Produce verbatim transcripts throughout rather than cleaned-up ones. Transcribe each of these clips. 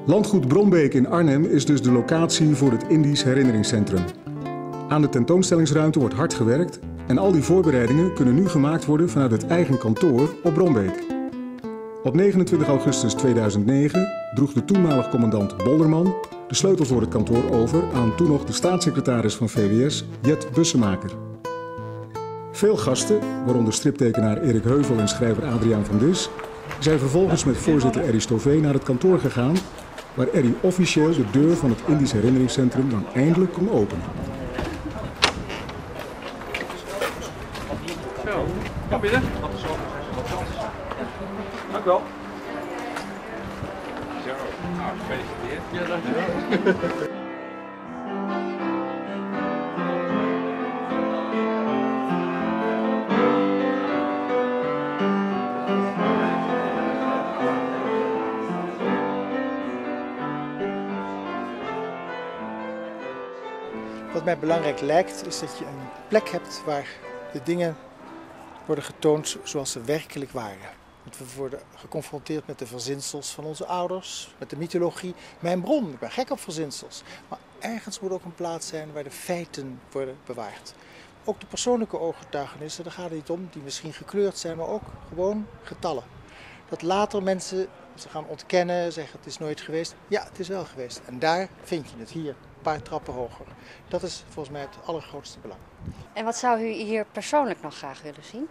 Landgoed Brombeek in Arnhem is dus de locatie voor het Indisch Herinneringscentrum. Aan de tentoonstellingsruimte wordt hard gewerkt en al die voorbereidingen kunnen nu gemaakt worden vanuit het eigen kantoor op Brombeek. Op negenentwintig augustus tweeduizend negen droeg de toenmalig commandant Bolderman de sleutel voor het kantoor over aan toen nog de staatssecretaris van V W S, Jet Bussemaker. Veel gasten, waaronder striptekenaar Erik Heuvel en schrijver Adriaan van Dis, zijn vervolgens met voorzitter Erry Stové naar het kantoor gegaan, waar Erry officieel de deur van het Indisch Herinneringscentrum dan eindelijk kon openen. Zo, kom binnen. Dank u wel. Zo, nou, gefeliciteerd. Ja, dank u wel. Wat mij belangrijk lijkt, is dat je een plek hebt waar de dingen worden getoond zoals ze werkelijk waren. Want we worden geconfronteerd met de verzinsels van onze ouders, met de mythologie. Mijn bron, ik ben gek op verzinsels. Maar ergens moet ook een plaats zijn waar de feiten worden bewaard. Ook de persoonlijke ooggetuigenissen, daar gaat het niet om, die misschien gekleurd zijn, maar ook gewoon getallen. Dat later mensen ze gaan ontkennen, zeggen het is nooit geweest. Ja, het is wel geweest. En daar vind je het, hier, een paar trappen hoger. Dat is volgens mij het allergrootste belang. En wat zou u hier persoonlijk nog graag willen zien?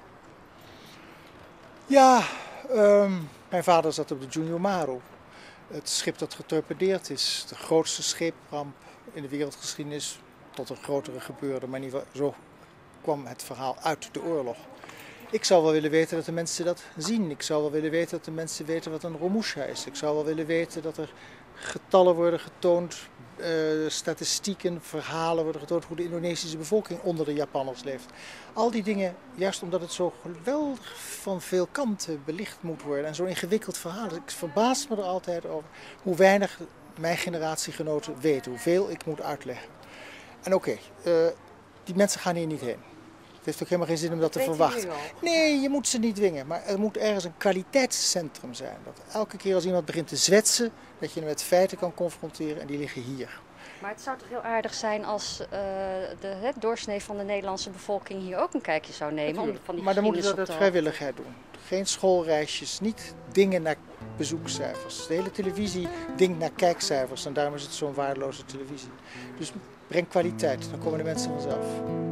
Ja, um, mijn vader zat op de Junior Maro. Het schip dat getorpedeerd is, de grootste scheepramp in de wereldgeschiedenis, tot een grotere gebeurde, maar in ieder geval zo kwam het verhaal uit de oorlog. Ik zou wel willen weten dat de mensen dat zien. Ik zou wel willen weten dat de mensen weten wat een Romusha is. Ik zou wel willen weten dat er getallen worden getoond, uh, statistieken, verhalen worden getoond hoe de Indonesische bevolking onder de Japanners leeft. Al die dingen, juist omdat het zo geweldig van veel kanten belicht moet worden en zo'n ingewikkeld verhaal. Dus ik verbaas me er altijd over hoe weinig mijn generatiegenoten weten, hoeveel ik moet uitleggen. En oké, okay, uh, die mensen gaan hier niet heen. Het heeft ook helemaal geen zin om dat te verwachten. Nee, je moet ze niet dwingen. Maar er moet ergens een kwaliteitscentrum zijn. Dat elke keer als iemand begint te zwetsen, dat je hem met feiten kan confronteren en die liggen hier. Maar het zou toch heel aardig zijn als uh, de het doorsnee van de Nederlandse bevolking hier ook een kijkje zou nemen. Om van die maar dan moeten we dat uit vrijwilligheid doen. Geen schoolreisjes, niet dingen naar bezoekcijfers. De hele televisie dingt naar kijkcijfers en daarom is het zo'n waardeloze televisie. Dus breng kwaliteit, dan komen de mensen vanzelf.